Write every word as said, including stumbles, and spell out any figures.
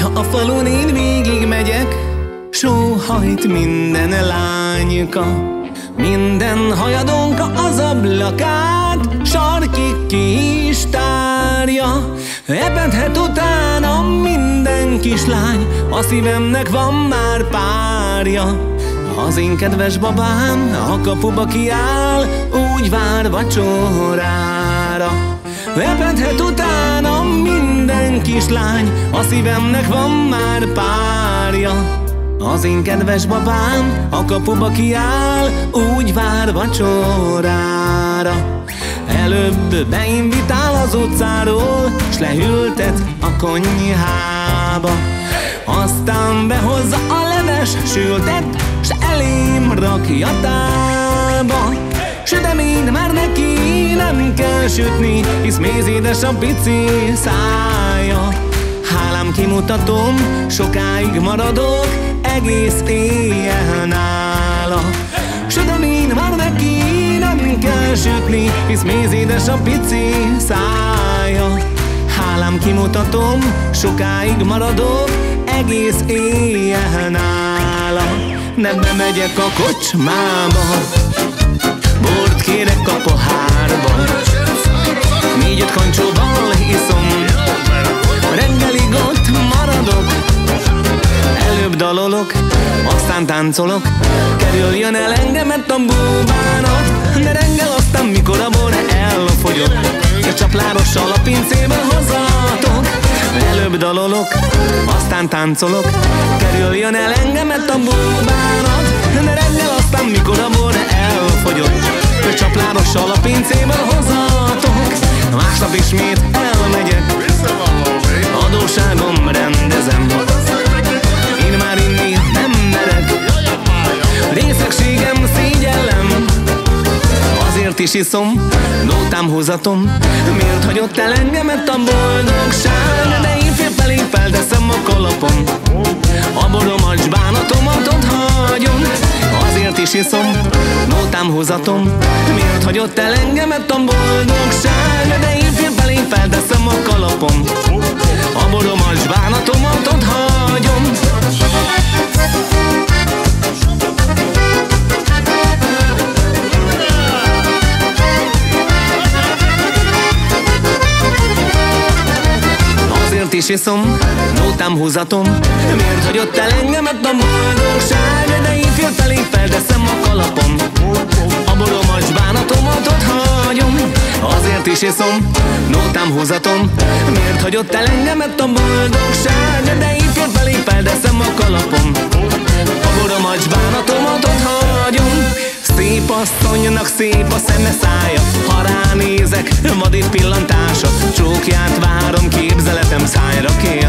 Ha a falun én végig megyek, sóhajt minden lányka, minden hajadonka az ablakát sarkig ki is tárja. Epedhet utána minden kislány, a szívemnek van már párja. Az én kedves babám a kapuba kiáll, úgy vár vacsorára. Epedhet utána minden kislány, a szívemnek van már párja. Az én kedves babám a kapuba kiáll, úgy vár vacsorára. Előbb beinvitál az utcáról, s leültet a konyhába. Aztán behozza a leves sültet, s elém rakja tálba. Süteményt már neki nem kell sütni, hisz mézédes a pici szája. Hálám kimutatom, sokáig maradok, egész éjjel nála. Süteményt már neki nem kell sütni, hisz mézédes a pici szája. Hálám kimutatom, sokáig maradok, egész éjjel nála. Nem bemegyek a kocsmába, bort kérek a pohárba, négy-öt kancsóval iszom, reggelig ott maradok. Előbb dalolok, aztán táncolok, kerüljön el engemet a búbánat. De reggel aztán, mikor a bor elfogyott, és csaplárossal a pincéből hozatok. Előbb dalolok, aztán táncolok, kerüljön el engemet a búbánat. De reggel aztán, mikor a bor elfogyott, és csaplárossal a pincéből hozatok. Másnap ismét elmegyek, adósságom rendezem. Én már inni nem merek, részegségem szégyellem. Azért is iszom, nótám húzatom, miért hagyott el engemet a boldogság? De én fél felé felteszem a kalapom, a boromat, bánatomat ott hagyom. Azért is iszom, nótám húzatom, miért hagyott el engemet a boldogság? De én fél felé felteszem a kalapom, a boromat, bánatomat ott hagyom. Azért is iszom, nótám húzatom, miért hagyott el engemet a boldogság? De én fél felé felteszem a kalapom, a boromat, bánatomat ott hagyom. Azért is iszom, nótám húzatom, miért hagyott el engemet a boldogság? De én fél felé felteszem a kalapom, a boromat, bánatomat ott hagyom. Szép asszonynak szép a szeme szája, ha ránézek, vadít pillantása, csókját várom, képzeletem szájra kér.